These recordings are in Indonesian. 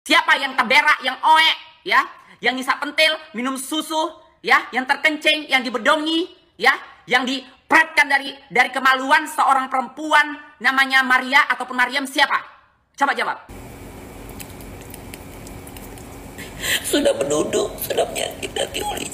Siapa yang teberak, yang oek, ya, yang ngisap pentil, minum susu, ya, yang terkencing, yang dibedongi, ya, yang dipretkan dari kemaluan seorang perempuan namanya Maria ataupun Maryam, siapa? Coba jawab. Sudah menuduh, sudah menyakiti hati oleh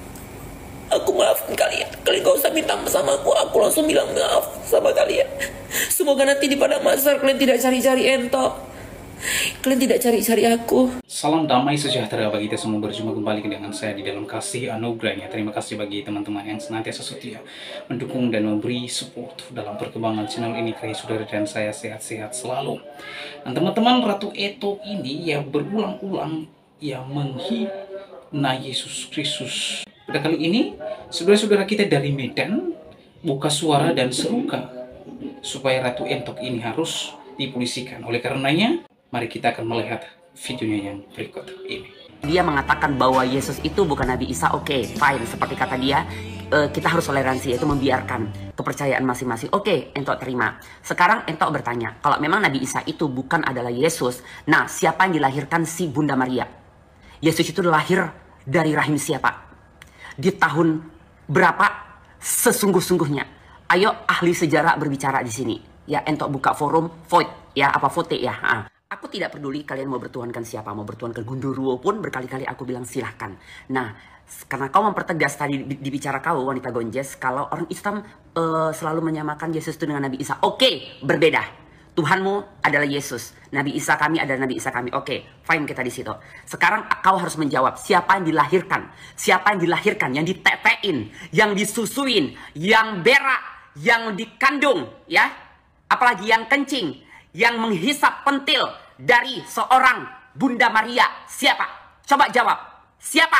aku. Maafkan kalian. Kalian gak usah minta sama aku langsung bilang maaf sama kalian. Semoga nanti di padang mahsyar kalian tidak cari-cari entok. Kalian tidak cari-cari aku. Salam damai sejahtera bagi kita semua, berjumpa kembali dengan saya di dalam kasih anugerahnya. Terima kasih bagi teman-teman yang senantiasa setia mendukung dan memberi support dalam perkembangan channel ini. Kira saudara dan saya sehat-sehat selalu. Dan teman-teman, Ratu Eto ini yang berulang-ulang yang menghina Yesus Kristus. Pada kali ini, saudara-saudara kita dari Medan buka suara dan serukan supaya Ratu Entok ini harus dipolisikan. Oleh karenanya, mari kita akan melihat videonya yang berikut ini. Dia mengatakan bahwa Yesus itu bukan Nabi Isa. Oke, fine. Seperti kata dia, kita harus toleransi, yaitu membiarkan kepercayaan masing-masing. Oke, Entok terima. Sekarang Entok bertanya, kalau memang Nabi Isa itu bukan adalah Yesus, nah siapa yang dilahirkan si Bunda Maria? Yesus itu lahir dari rahim siapa? Di tahun berapa sesungguh-sungguhnya? Ayo ahli sejarah berbicara di sini. Ya, Entok buka forum vote ya, apa vote ya. Aku tidak peduli kalian mau bertuhankan siapa, mau bertuhankan Gundurwo pun berkali-kali aku bilang silahkan. Nah, karena kau mempertegas tadi di bicara kau wanita Gonjes, kalau orang Islam selalu menyamakan Yesus itu dengan Nabi Isa. Oke, berbeda. Tuhanmu adalah Yesus, Nabi Isa kami adalah Nabi Isa kami. Oke, fine kita di situ. Sekarang kau harus menjawab siapa yang dilahirkan, siapa yang dilahirkan, yang ditetein, yang disusuin, yang berak, yang dikandung, ya, apalagi yang kencing, yang menghisap pentil dari seorang Bunda Maria. Siapa? Coba jawab. Siapa?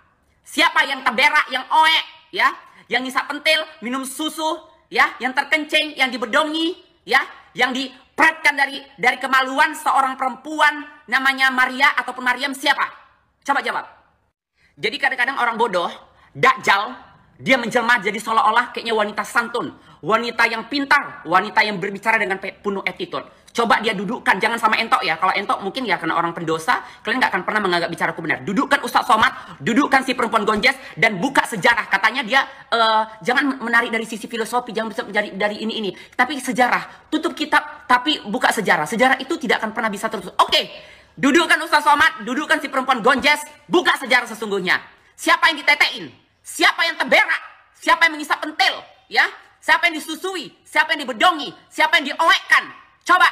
Siapa yang teberak, yang oek, ya, yang ngisap pentil, minum susu, ya, yang terkencing, yang dibedongi, ya, yang dipretkan dari kemaluan seorang perempuan namanya Maria ataupun Maryam, siapa? Coba jawab. Jadi kadang-kadang orang bodoh, dakjal, dia menjelma jadi seolah-olah kayaknya wanita santun, wanita yang pintar, wanita yang berbicara dengan penuh attitude. Coba dia dudukkan, jangan sama Entok ya. Kalau Entok mungkin ya karena orang pendosa, kalian nggak akan pernah menganggap bicaraku benar. Dudukkan Ustaz Somad, dudukkan si perempuan Gonjes, dan buka sejarah. Katanya dia jangan menarik dari sisi filosofi, jangan bisa mencari dari ini. Tapi sejarah, tutup kitab, tapi buka sejarah. Sejarah itu tidak akan pernah bisa terus. Oke, dudukkan Ustaz Somad, dudukkan si perempuan Gonjes, buka sejarah sesungguhnya. Siapa yang ditetein? Siapa yang teberak? Siapa yang mengisap pentil? Ya? Siapa yang disusui? Siapa yang dibedongi? Siapa yang dioekkan? Coba.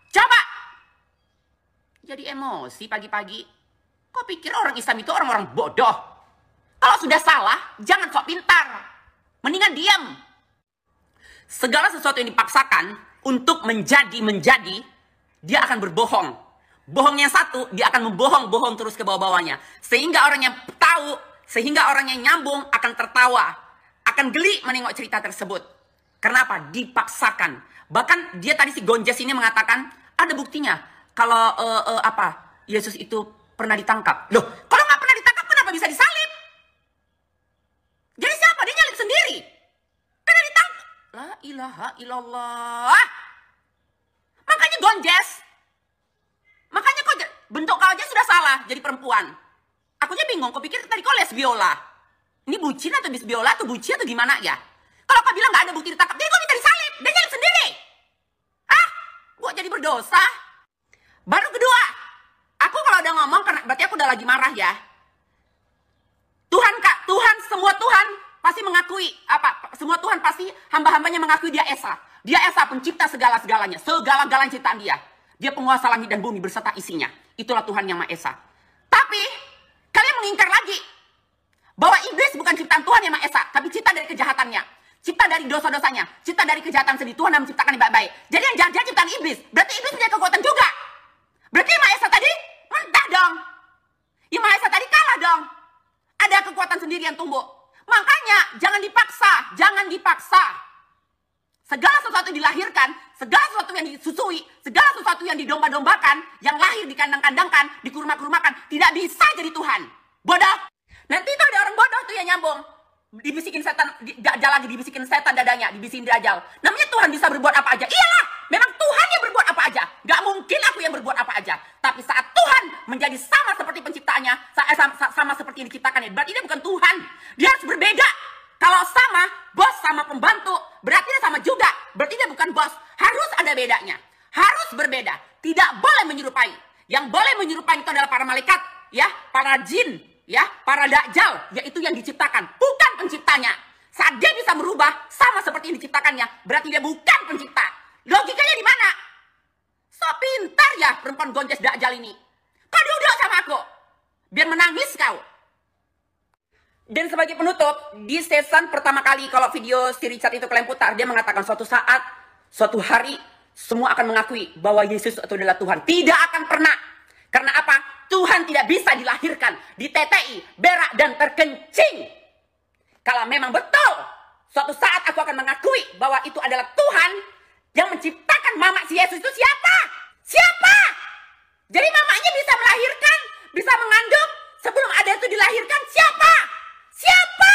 Jadi emosi pagi-pagi. Kok pikir orang Islam itu orang-orang bodoh? Kalau sudah salah, jangan sok pintar. Mendingan diam. Segala sesuatu yang dipaksakan untuk menjadi, dia akan berbohong. Bohong yang satu, dia akan membohong terus ke bawah-bawahnya. Sehingga orang yang tahu, sehingga orang yang nyambung akan tertawa. Akan geli menengok cerita tersebut. Kenapa? Dipaksakan. Bahkan dia tadi si Gonjes ini mengatakan ada buktinya kalau Yesus itu pernah ditangkap. Loh, kalau nggak pernah ditangkap kenapa bisa disalib? Jadi siapa? Dia nyalib sendiri. Karena ditangkap. La ilaha illallah. Makanya Gonjes. Makanya kok bentuk kau aja sudah salah jadi perempuan. Aku aja bingung, kau pikir tadi kau lesbiola. Ini bucin atau bisbiola atau bucin atau gimana ya? Kalau kau bilang nggak ada bukti ditangkap, jadi kau minta disalib. Dia nyalib sendiri. Gua jadi berdosa. Baru kedua, aku kalau udah ngomong, berarti aku udah lagi marah ya. Tuhan, semua Tuhan pasti mengakui, semua Tuhan pasti hamba-hambanya mengakui dia Esa. Dia Esa, pencipta segala-segalanya, segala-galanya ciptaan dia. Dia penguasa langit dan bumi berserta isinya. Itulah Tuhan yang Maha Esa. Tapi, kalian mengingkar lagi, bahwa iblis bukan ciptaan Tuhan yang Maha Esa, tapi cipta dari kejahatannya. Cipta dari dosa-dosanya, cipta dari kejahatan sendiri. Tuhan yang menciptakan yang baik-baik. Jadi yang jahat ciptaan iblis, berarti iblis punya kekuatan juga. Berarti Maha Esa tadi mentah dong. Yang Maha Esa tadi kalah dong. Ada kekuatan sendiri yang tumbuh. Makanya jangan dipaksa. Segala sesuatu yang dilahirkan, segala sesuatu yang disusui, segala sesuatu yang didomba-dombakan, yang lahir dikandang-kandangkan, dikurma-kurmakan, tidak bisa jadi Tuhan. Bodoh. Nanti itu ada orang bodoh tuh yang nyambung. Dibisikin setan, Dajjal lagi dibisikin setan dadanya, dibisikin Dajjal. Namanya Tuhan bisa berbuat apa aja. Iyalah, memang Tuhan yang berbuat apa aja. Gak mungkin aku yang berbuat apa aja. Tapi saat Tuhan menjadi sama seperti penciptanya, sama seperti yang diciptakannya, berarti dia bukan Tuhan. Dia harus berbeda. Kalau sama, bos sama pembantu, berarti dia sama juga. Berarti dia bukan bos. Harus ada bedanya. Harus berbeda. Tidak boleh menyerupai. Yang boleh menyerupai itu adalah para malaikat, ya, para jin, ya, para dajjal, yaitu yang diciptakan, bukan penciptanya. Saat dia bisa merubah sama seperti yang diciptakannya, berarti dia bukan pencipta. Logikanya di mana? So pintar ya perempuan gonjes dajjal ini. Kau duduk sama aku, biar menangis kau. Dan sebagai penutup, di season pertama kali kalau video si Richard itu kalian putar, dia mengatakan suatu saat, suatu hari, semua akan mengakui bahwa Yesus itu adalah Tuhan. Tidak akan pernah. Karena apa? Tuhan tidak bisa dilahirkan, ditetei, berak, dan terkencing. Kalau memang betul, suatu saat aku akan mengakui bahwa itu adalah Tuhan yang menciptakan mama si Yesus itu siapa? Siapa? Jadi mamanya bisa melahirkan, bisa mengandung, sebelum ada itu dilahirkan, siapa? Siapa?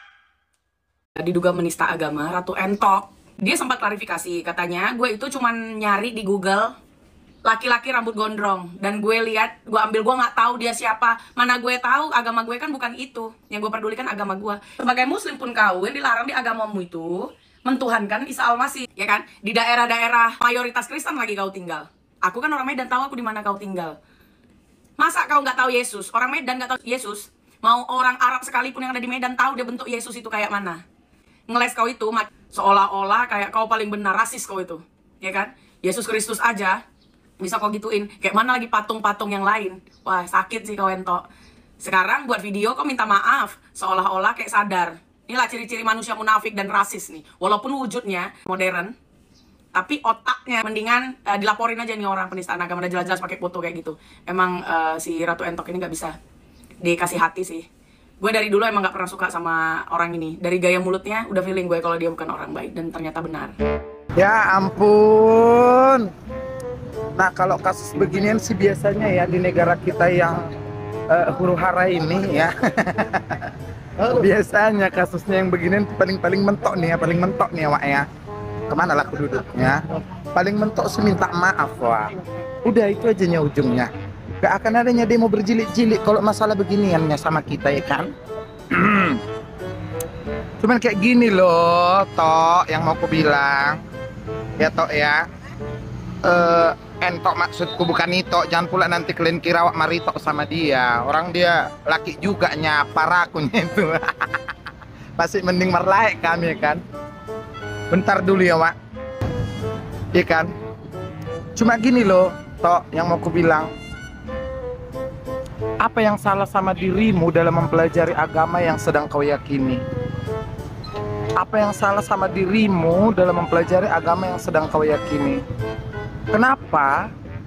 Diduga menista agama, Ratu Entok. Dia sempat klarifikasi, katanya gue itu cuman nyari di Google laki-laki rambut gondrong, dan gue lihat, gue ambil, gue nggak tahu dia siapa. Mana gue tahu, agama gue kan bukan itu. Yang gue pedulikan agama gue. Sebagai muslim pun kau yang dilarang di agamamu itu mentuhankan Isa Al-Masih, ya kan? Di daerah-daerah mayoritas Kristen lagi kau tinggal. Aku kan orang Medan, tahu aku di mana kau tinggal. Masa kau nggak tahu Yesus? Orang Medan nggak tahu Yesus? Mau orang Arab sekalipun yang ada di Medan tahu dia bentuk Yesus itu kayak mana? Ngeles kau itu seolah-olah kayak kau paling benar, rasis kau itu, ya kan? Yesus Kristus aja bisa kau gituin, kayak mana lagi patung-patung yang lain. Wah, sakit sih kau Entok. Sekarang buat video kau minta maaf, seolah-olah kayak sadar. Inilah ciri-ciri manusia munafik dan rasis nih. Walaupun wujudnya modern, tapi otaknya mendingan dilaporin aja nih orang penistaan agama, udah jelas-jelas pakai foto kayak gitu. Emang si Ratu Entok ini nggak bisa dikasih hati sih. Gue dari dulu emang nggak pernah suka sama orang ini. Dari gaya mulutnya udah feeling gue kalau dia bukan orang baik, dan ternyata benar. Ya ampun. Nah, kalau kasus beginian sih biasanya ya di negara kita yang huru-hara ini ya. Biasanya kasusnya yang beginian paling mentok nih ya, paling mentok nih ya, Wak ya. Kemana lah aku duduknya? Paling mentok sih minta maaf, Wak. Udah itu aja nya ujungnya. Gak akan adanya demo berjilid-jilid kalau masalah beginiannya sama kita ya kan. Cuman kayak gini loh, Tok, yang mau aku bilang. Ya Tok ya. Entok maksudku bukan itu, jangan pula nanti kalian kira Wak Maritok sama dia. Orang dia laki juga nyapa rakunya itu. Masih mending merlaik kami kan. Bentar dulu ya Wak. Iya kan. Cuma gini loh Tok, yang mau aku bilang. Apa yang salah sama dirimu dalam mempelajari agama yang sedang kau yakini? Apa yang salah sama dirimu dalam mempelajari agama yang sedang kau yakini? Kenapa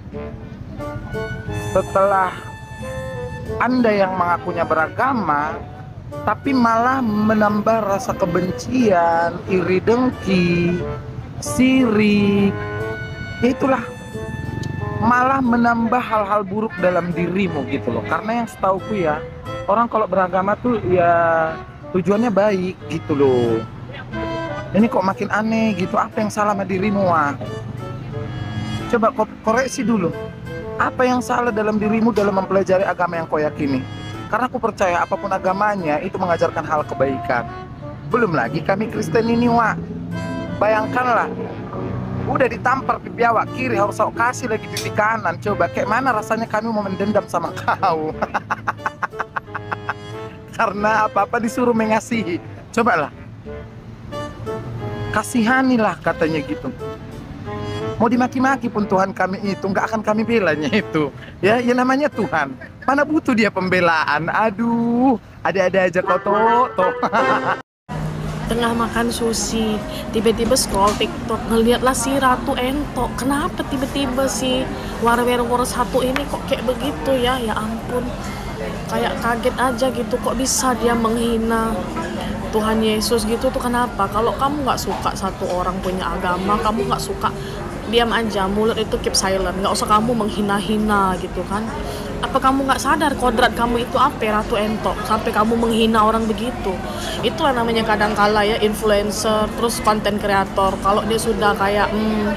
setelah Anda yang mengakunya beragama, tapi malah menambah rasa kebencian, iri dengki, sirik, itulah malah menambah hal-hal buruk dalam dirimu gitu loh. Karena yang setauku ya, orang kalau beragama tuh ya tujuannya baik gitu loh. Ini kok makin aneh gitu, apa yang salah sama dirimu Wak? Coba koreksi dulu. Apa yang salah dalam dirimu dalam mempelajari agama yang kau yakini? Karena aku percaya apapun agamanya itu mengajarkan hal kebaikan. Belum lagi kami Kristen ini Wak. Bayangkanlah, udah ditampar pipi awak kiri, harus aku kasih lagi pipi kanan. Coba kayak mana rasanya kami mau mendendam sama kau. Karena apa-apa disuruh mengasihi. Cobalah, kasihanilah katanya gitu. Mau dimaki-maki pun Tuhan kami itu nggak akan kami belanya itu. Ya namanya Tuhan. Mana butuh dia pembelaan. Aduh, ada-ada aja kau toh. Tengah makan sushi, tiba-tiba scroll TikTok, ngeliatlah si Ratu Entok. Kenapa tiba-tiba si warware satu ini kok kayak begitu ya? Ya ampun, kayak kaget aja gitu. Kok bisa dia menghina Tuhan Yesus gitu tuh? Kenapa? Kalau kamu nggak suka satu orang punya agama, kamu nggak suka, diam aja, mulut itu keep silent, nggak usah kamu menghina-hina gitu kan. Apa kamu nggak sadar kodrat kamu itu apa, Ratu Entok, sampai kamu menghina orang begitu? Itulah namanya kadang-kala ya influencer, terus konten kreator. Kalau dia sudah kayak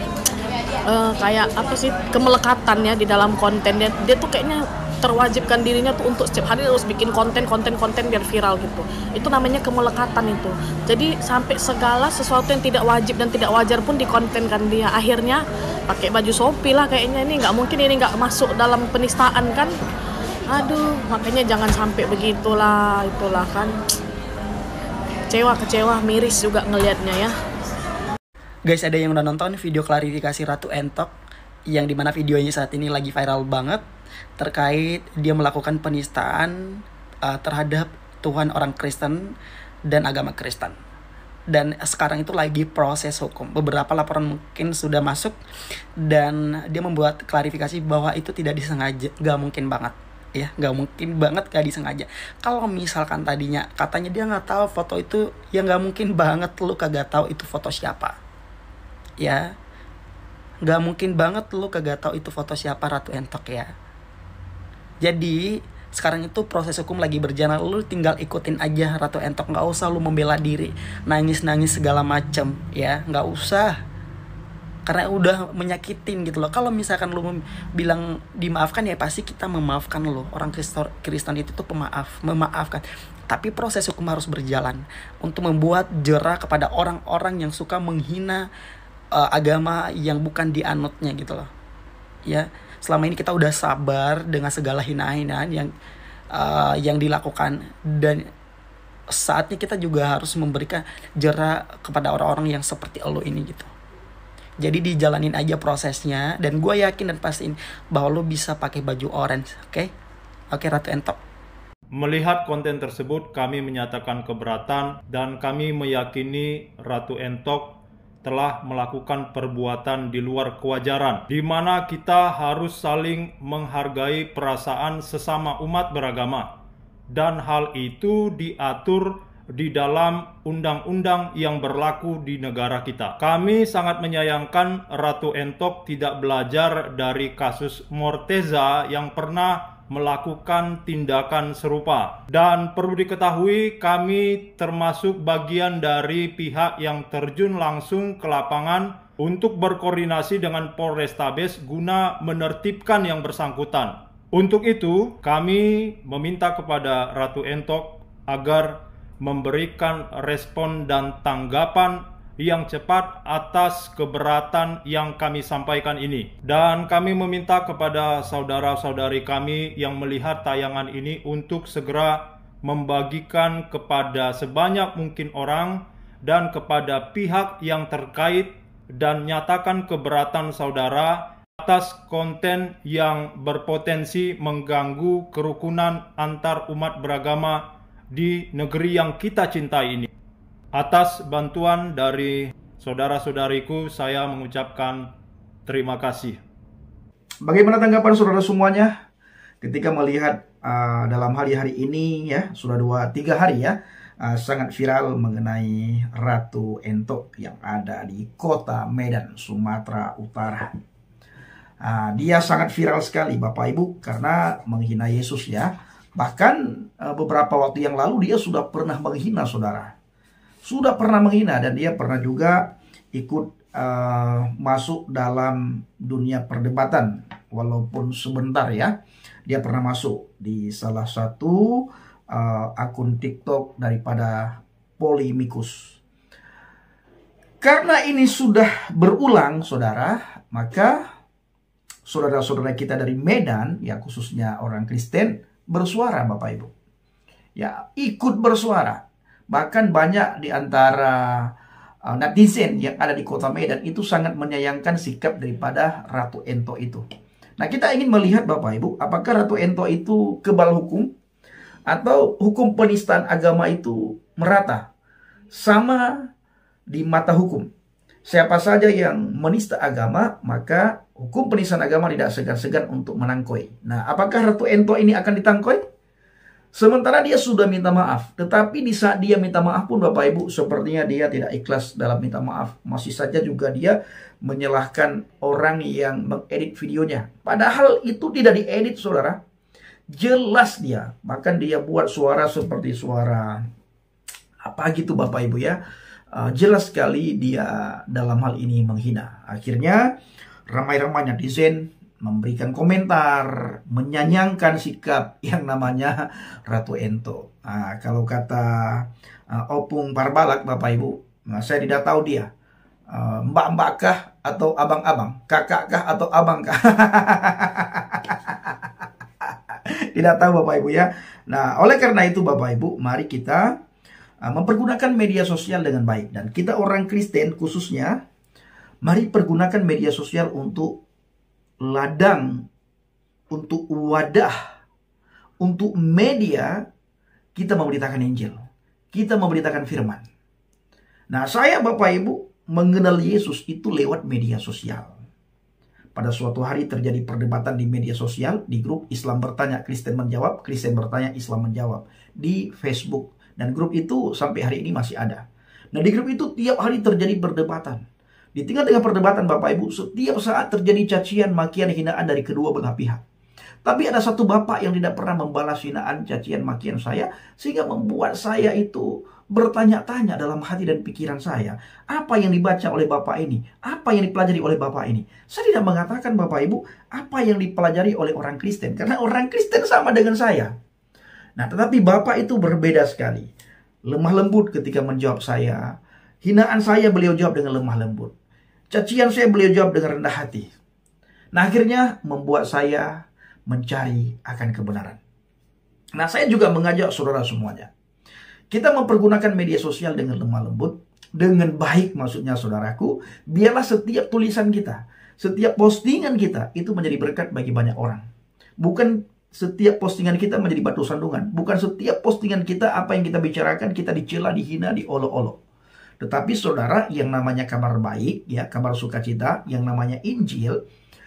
kayak apa sih, kemelekatan ya di dalam konten, dia tuh kayaknya terwajibkan dirinya tuh untuk setiap hari harus bikin konten biar viral gitu. Itu namanya kemelekatan itu. Jadi sampai segala sesuatu yang tidak wajib dan tidak wajar pun dikontenkan dia. Akhirnya pakai baju Shopee lah kayaknya, ini nggak mungkin ini nggak masuk dalam penistaan kan. Aduh, makanya jangan sampai begitulah, itulah kan. Kecewa, miris juga ngelihatnya ya. Guys, ada yang udah nonton video klarifikasi Ratu Entok yang dimana videonya saat ini lagi viral banget terkait dia melakukan penistaan terhadap Tuhan orang Kristen dan agama Kristen. Dan sekarang itu lagi proses hukum. Beberapa laporan mungkin sudah masuk dan dia membuat klarifikasi bahwa itu tidak disengaja, gak mungkin banget. Ya, gak mungkin banget gak disengaja. Kalau misalkan tadinya katanya dia gak tahu foto itu, ya gak mungkin banget lu kagak tahu itu foto siapa. Ya, gak mungkin banget lu kagak tahu itu foto siapa Ratu Entok ya. Jadi sekarang itu proses hukum lagi berjalan, lu tinggal ikutin aja Ratu Entok, nggak usah lu membela diri, nangis segala macem ya, nggak usah, karena udah menyakitin gitu loh. Kalau misalkan lu bilang dimaafkan ya pasti kita memaafkan lo. Orang Kristen itu tuh memaafkan. Tapi proses hukum harus berjalan untuk membuat jera kepada orang-orang yang suka menghina agama yang bukan dianutnya gitu loh. Ya, selama ini kita udah sabar dengan segala hinaan-hinaan yang dilakukan, dan saatnya kita juga harus memberikan jera kepada orang-orang yang seperti lo ini gitu. Jadi dijalanin aja prosesnya, dan gue yakin dan pastiin bahwa lo bisa pakai baju orange, oke Ratu Entok. Melihat konten tersebut, kami menyatakan keberatan dan kami meyakini Ratu Entok telah melakukan perbuatan di luar kewajaran, di mana kita harus saling menghargai perasaan sesama umat beragama, dan hal itu diatur di dalam undang-undang yang berlaku di negara kita. Kami sangat menyayangkan Ratu Entok tidak belajar dari kasus Morteza yang pernah melakukan tindakan serupa. Dan perlu diketahui, kami termasuk bagian dari pihak yang terjun langsung ke lapangan untuk berkoordinasi dengan Polrestabes guna menertibkan yang bersangkutan. Untuk itu, kami meminta kepada Ratu Entok agar memberikan respon dan tanggapan yang cepat atas keberatan yang kami sampaikan ini. Dan kami meminta kepada saudara-saudari kami yang melihat tayangan ini untuk segera membagikan kepada sebanyak mungkin orang dan kepada pihak yang terkait, dan nyatakan keberatan saudara atas konten yang berpotensi mengganggu kerukunan antar umat beragama di negeri yang kita cintai ini. Atas bantuan dari saudara-saudariku, saya mengucapkan terima kasih. Bagaimana tanggapan saudara semuanya ketika melihat dalam hari ini ya, sudah 2-3 hari ya, sangat viral mengenai Ratu Entok yang ada di kota Medan, Sumatera Utara. Dia sangat viral sekali Bapak Ibu karena menghina Yesus ya. Bahkan beberapa waktu yang lalu dia sudah pernah menghina saudara. Sudah pernah menghina, dan dia pernah juga ikut masuk dalam dunia perdebatan. Walaupun sebentar ya. Dia pernah masuk di salah satu akun TikTok daripada Polemikus. Karena ini sudah berulang saudara, maka saudara-saudara kita dari Medan, ya khususnya orang Kristen, bersuara Bapak Ibu. Ya, ikut bersuara. Bahkan banyak di antara netizen yang ada di kota Medan itu sangat menyayangkan sikap daripada Ratu Entok itu. Nah, kita ingin melihat Bapak Ibu, apakah Ratu Entok itu kebal hukum, atau hukum penistaan agama itu merata, sama di mata hukum. Siapa saja yang menista agama, maka hukum penistaan agama tidak segan-segan untuk menangkoi. Nah, apakah Ratu Entok ini akan ditangkoi? Sementara dia sudah minta maaf, tetapi di saat dia minta maaf pun Bapak Ibu, sepertinya dia tidak ikhlas dalam minta maaf. Masih saja juga dia menyalahkan orang yang mengedit videonya. Padahal itu tidak diedit saudara. Jelas dia, bahkan dia buat suara seperti suara apa gitu Bapak Ibu ya. Jelas sekali dia dalam hal ini menghina. Akhirnya ramai-ramai netizen memberikan komentar, menyayangkan sikap yang namanya Ratu Ento. Kalau kata Opung Parbalak Bapak Ibu, saya tidak tahu dia mbak-mbak kah atau abang-abang, kakak kah atau abang kah. Tidak tahu Bapak Ibu ya. Nah, oleh karena itu Bapak Ibu, mari kita mempergunakan media sosial dengan baik. Dan kita orang Kristen khususnya, mari pergunakan media sosial untuk ladang, untuk wadah, untuk media kita memberitakan Injil. Kita memberitakan firman. Nah, saya Bapak Ibu mengenal Yesus itu lewat media sosial. Pada suatu hari terjadi perdebatan di media sosial, di grup Islam Bertanya, Kristen Menjawab, Kristen Bertanya, Islam Menjawab, di Facebook. Dan grup itu sampai hari ini masih ada. Nah, di grup itu tiap hari terjadi perdebatan. Di tengah-tengah perdebatan Bapak Ibu, setiap saat terjadi cacian, makian, hinaan dari kedua belah pihak. Tapi ada satu bapak yang tidak pernah membalas hinaan, cacian, makian saya, sehingga membuat saya itu bertanya-tanya dalam hati dan pikiran saya, apa yang dibaca oleh bapak ini, apa yang dipelajari oleh bapak ini. Saya tidak mengatakan Bapak Ibu apa yang dipelajari oleh orang Kristen, karena orang Kristen sama dengan saya. Nah, tetapi bapak itu berbeda sekali. Lemah lembut ketika menjawab saya. Hinaan saya beliau jawab dengan lemah lembut. Cacian saya beliau jawab dengan rendah hati. Nah, akhirnya membuat saya mencari akan kebenaran. Nah, saya juga mengajak saudara semuanya. Kita mempergunakan media sosial dengan lemah lembut, dengan baik maksudnya saudaraku. Biarlah setiap tulisan kita, setiap postingan kita itu menjadi berkat bagi banyak orang. Bukan setiap postingan kita menjadi batu sandungan. Bukan setiap postingan kita, apa yang kita bicarakan, kita dicela, dihina, diolok-olok. Tetapi saudara, yang namanya kabar baik, ya, kabar sukacita, yang namanya Injil,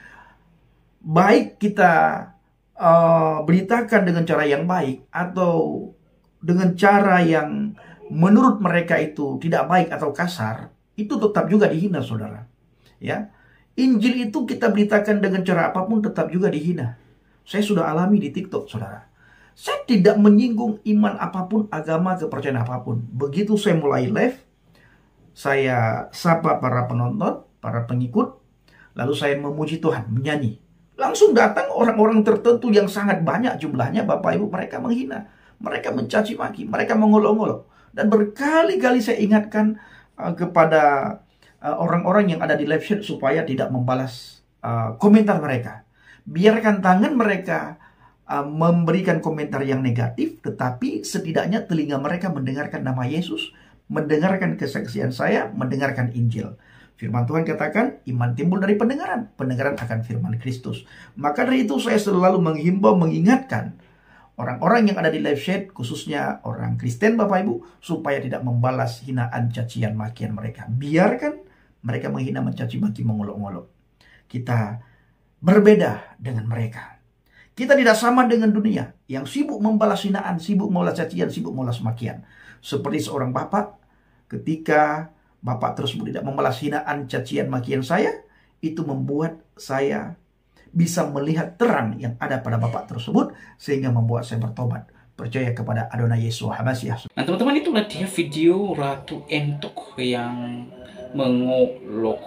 baik kita beritakan dengan cara yang baik atau dengan cara yang menurut mereka itu tidak baik atau kasar, itu tetap juga dihina saudara. Ya, Injil itu kita beritakan dengan cara apapun tetap juga dihina. Saya sudah alami di TikTok saudara. Saya tidak menyinggung iman apapun, agama, kepercayaan apapun. Begitu saya mulai live, saya sapa para penonton, para pengikut, lalu saya memuji Tuhan, menyanyi. Langsung datang orang-orang tertentu yang sangat banyak jumlahnya, Bapak Ibu, mereka menghina, mereka mencaci maki, mereka mengolok-olok. Dan berkali-kali saya ingatkan kepada orang-orang yang ada di live chat supaya tidak membalas komentar mereka. Biarkan tangan mereka memberikan komentar yang negatif, tetapi setidaknya telinga mereka mendengarkan nama Yesus, mendengarkan kesaksian saya, mendengarkan Injil. Firman Tuhan katakan, iman timbul dari pendengaran, pendengaran akan firman Kristus. Maka dari itu saya selalu menghimbau, mengingatkan orang-orang yang ada di live chat, khususnya orang Kristen Bapak Ibu, supaya tidak membalas hinaan, cacian, makian mereka. Biarkan mereka menghina, mencaci maki, mengolok-olok. Kita berbeda dengan mereka. Kita tidak sama dengan dunia yang sibuk membalas hinaan, sibuk membalas cacian, sibuk membalas makian. Seperti seorang bapak, ketika bapak tersebut tidak membalas hinaan, cacian, makian saya, itu membuat saya bisa melihat terang yang ada pada bapak tersebut, sehingga membuat saya bertobat, percaya kepada Adonai Yesus Hamasiah. Nah teman-teman, itulah dia video Ratu Entok yang mengolok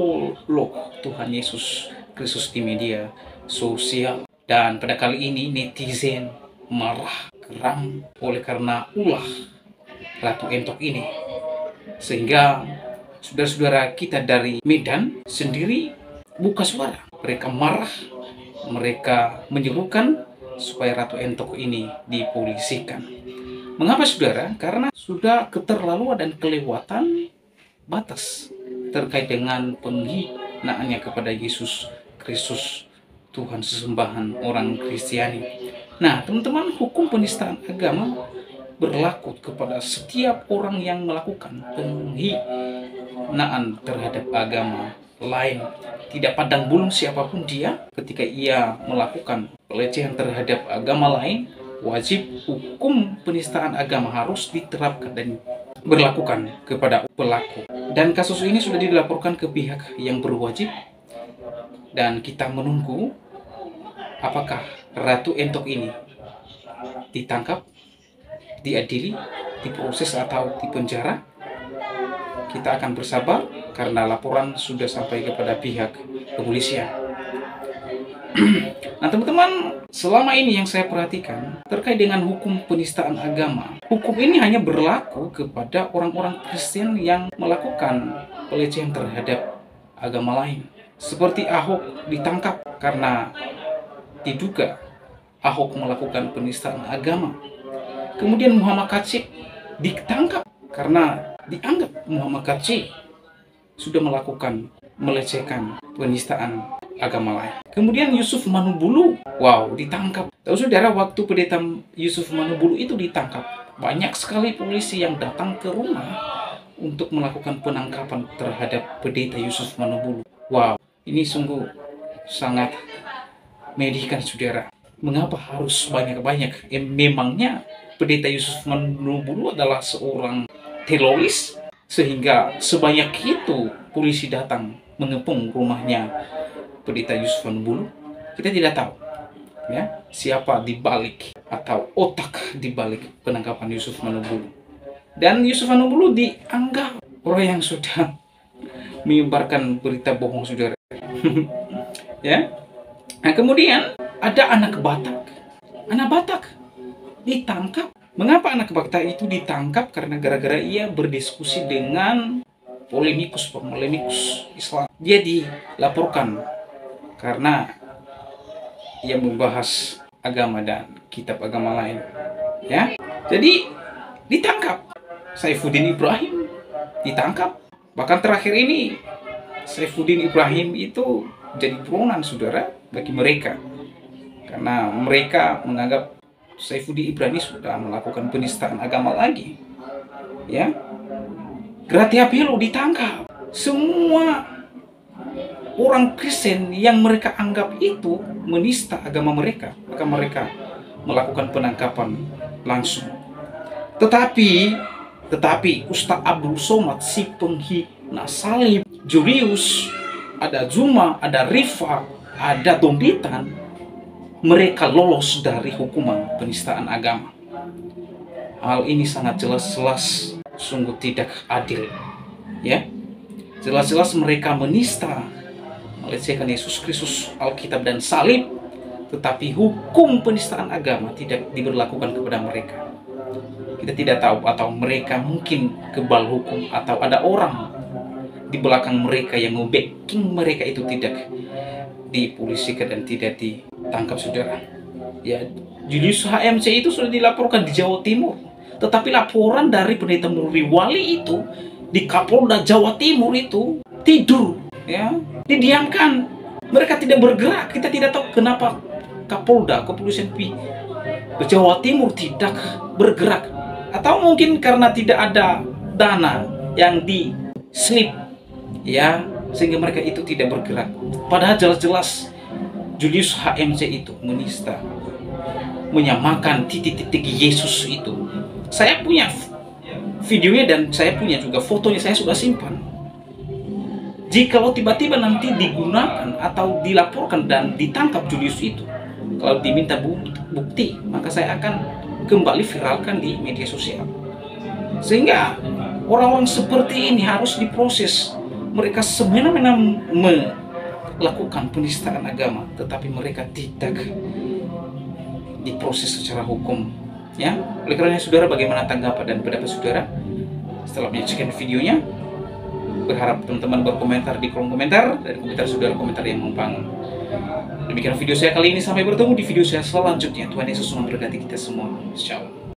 Tuhan Yesus Kristus di media sosial. Dan pada kali ini netizen marah, geram oleh karena ulah Ratu Entok ini. Sehingga saudara-saudara kita dari Medan sendiri buka suara. Mereka marah, mereka menyerukan supaya Ratu Entok ini dipolisikan. Mengapa saudara? Karena sudah keterlaluan dan kelewatan batas terkait dengan penghinaannya kepada Yesus Kristus, Tuhan sesembahan orang Kristiani. Nah teman-teman, hukum penistaan agama berlaku kepada setiap orang yang melakukan penghinaan terhadap agama lain. Tidak pandang bulu siapapun dia, ketika ia melakukan pelecehan terhadap agama lain, wajib hukum penistaan agama harus diterapkan dan berlakukan kepada pelaku. Dan kasus ini sudah dilaporkan ke pihak yang berwajib, dan kita menunggu apakah Ratu Entok ini ditangkap, diadili, diproses atau dipenjara. Kita akan bersabar karena laporan sudah sampai kepada pihak kepolisian. Nah teman-teman, selama ini yang saya perhatikan terkait dengan hukum penistaan agama, hukum ini hanya berlaku kepada orang-orang Kristen yang melakukan pelecehan terhadap agama lain. Seperti Ahok ditangkap karena diduga Ahok melakukan penistaan agama. Kemudian Muhammad Kacik ditangkap karena dianggap Muhammad Kacik sudah melakukan melecehkan penistaan agama lain. Kemudian Yusuf Manubulu, wow, ditangkap. Tahu saudara, waktu pendeta Yusuf Manubulu itu ditangkap, banyak sekali polisi yang datang ke rumah untuk melakukan penangkapan terhadap pendeta Yusuf Manubulu. Wow, ini sungguh sangat menyedihkan saudara. Mengapa harus banyak-banyak? Memangnya pendeta Yusuf Manubulu adalah seorang teroris sehingga sebanyak itu polisi datang mengepung rumahnya pendeta Yusuf Manubulu? Kita tidak tahu ya siapa di balik atau otak di balik penangkapan Yusuf Manubulu. Dan Yusuf Manubulu dianggap orang yang sudah menyebarkan berita bohong saudara. Ya. Nah, kemudian ada anak Batak. Anak Batak ditangkap. Mengapa anak Batak itu ditangkap? Karena gara-gara ia berdiskusi dengan polemikus Islam. Dia dilaporkan karena ia membahas agama dan kitab agama lain. Ya. Jadi ditangkap. Saifuddin Ibrahim ditangkap. Bahkan terakhir ini Saifuddin Ibrahim itu jadi buronan saudara bagi mereka. Karena mereka menganggap Saifuddin Ibrahim sudah melakukan penistaan agama lagi. Ya. Gratia Pelo ditangkap. Semua orang Kristen yang mereka anggap itu menista agama mereka, maka mereka melakukan penangkapan langsung. Tetapi Ustadz Abdul Somad, si penghina salib, Julius, ada Zuma, ada Rifa, ada Dombitan, mereka lolos dari hukuman penistaan agama. Hal ini sangat jelas-jelas sungguh tidak adil. Ya, jelas-jelas mereka menista, melecehkan Yesus Kristus, Alkitab dan salib, tetapi hukum penistaan agama tidak diberlakukan kepada mereka. Kita tidak tahu, atau mereka mungkin kebal hukum, atau ada orang di belakang mereka yang nge-backing mereka itu tidak dipolisikan dan tidak ditangkap saudara. Ya, Julius HMC itu sudah dilaporkan di Jawa Timur, tetapi laporan dari pendeta Muri Wali itu di Kapolda Jawa Timur itu tidur, ya, didiamkan. Mereka tidak bergerak. Kita tidak tahu kenapa Kapolda, Kepolisian Jawa Timur tidak bergerak. Atau mungkin karena tidak ada dana yang diselip, ya, sehingga mereka itu tidak bergerak. Padahal jelas-jelas Julius HMC itu menista, menyamakan titik-titik Yesus itu. Saya punya videonya dan saya punya juga fotonya, saya sudah simpan. Jikalau tiba-tiba nanti digunakan atau dilaporkan dan ditangkap Julius itu, kalau diminta bukti, maka saya akan kembali viralkan di media sosial. Sehingga orang-orang seperti ini harus diproses. Mereka semena-mena melakukan penistaan agama, tetapi mereka tidak diproses secara hukum. Ya, oleh karena saudara, bagaimana tanggapan dan pendapat saudara setelah menyaksikan videonya? Berharap teman-teman berkomentar di kolom komentar, dan komentar saudara komentar yang membangun. Demikian video saya kali ini, sampai bertemu di video saya selanjutnya. Tuhan Yesus memberkati kita semua. Shalom.